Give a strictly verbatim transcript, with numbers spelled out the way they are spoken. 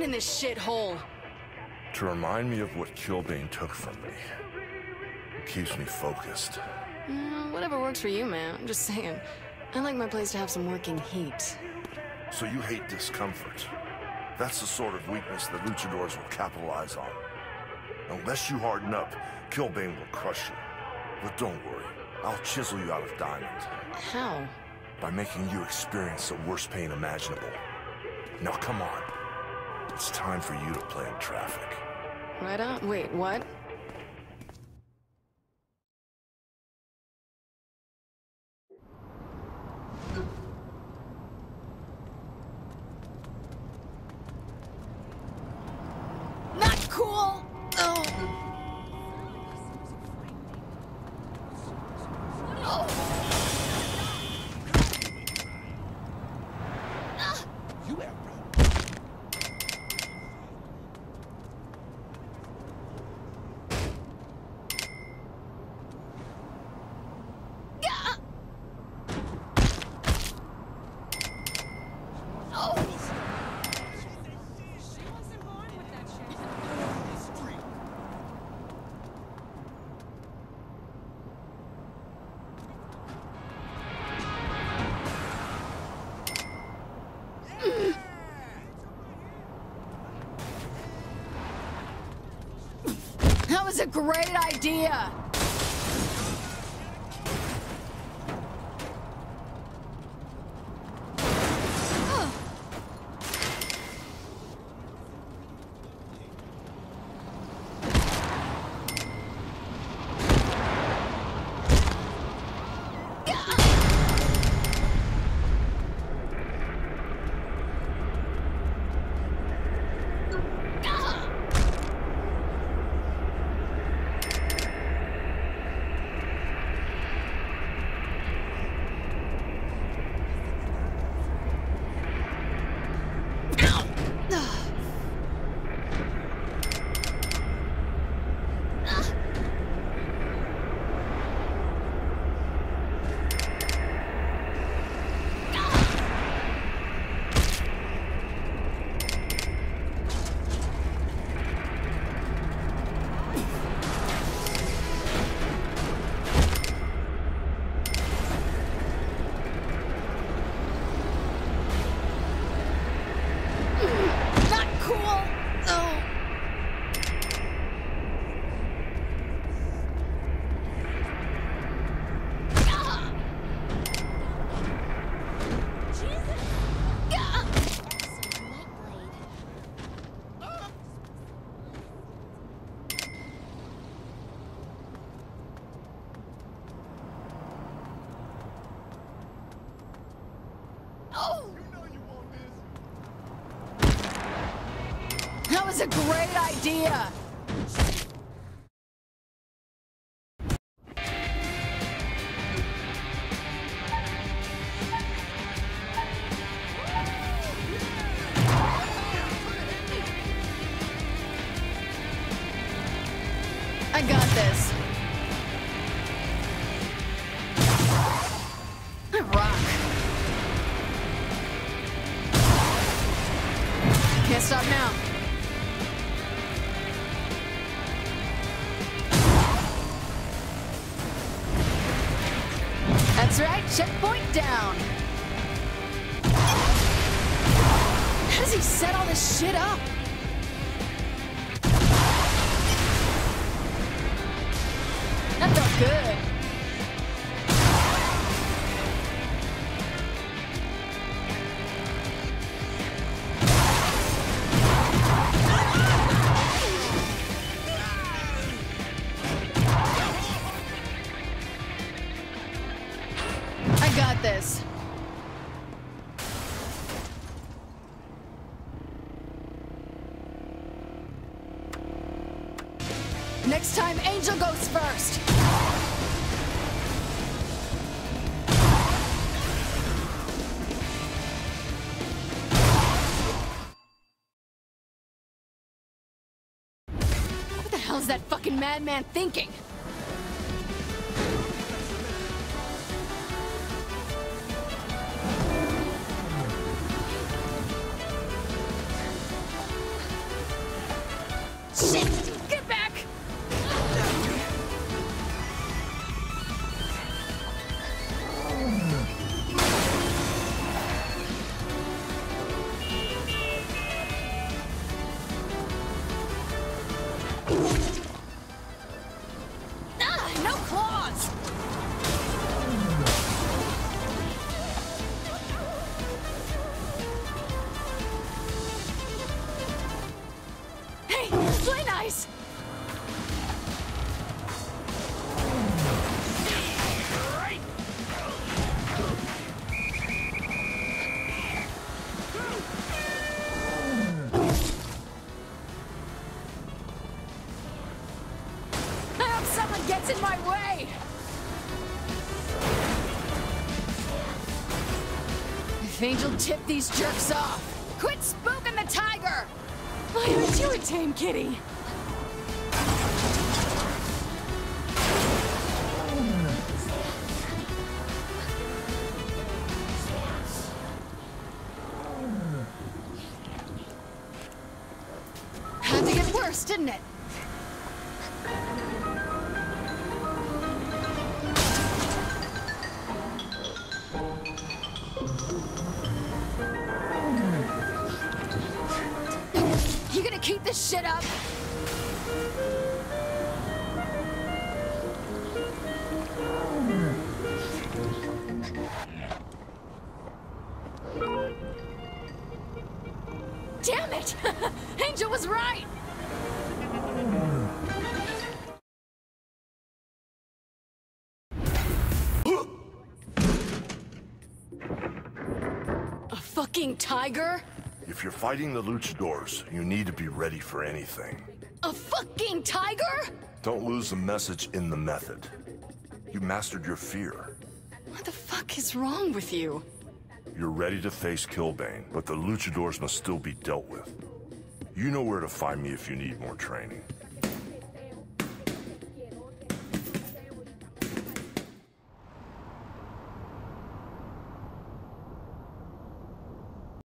in this shithole? To remind me of what Killbane took from me. It keeps me focused. Mm, whatever works for you, man. I'm just saying. I like my place to have some working heat. So you hate discomfort. That's the sort of weakness that luchadors will capitalize on. Unless you harden up, Killbane will crush you. But don't worry, I'll chisel you out of diamond. How? By making you experience the worst pain imaginable. Now come on. It's time for you to play in traffic. Right on. Wait, what? Not cool! Oh. You have That was a great idea! That was a great idea! I got this. I rock. Can't stop now. That's right, checkpoint down. How does he set all this shit up? That felt good. I got this. Next time, Angel goes first. What the hell's that fucking madman thinking? What's in my way? If Angel tipped these jerks off. Quit spooking the tiger! I heard you were tame, kitty. Had to get worse, didn't it? You gonna keep this shit up? Damn it! Angel was right! A fucking tiger? If you're fighting the luchadors, you need to be ready for anything. A fucking tiger? Don't lose the message in the method. You mastered your fear. What the fuck is wrong with you? You're ready to face Killbane, but the luchadors must still be dealt with. You know where to find me if you need more training.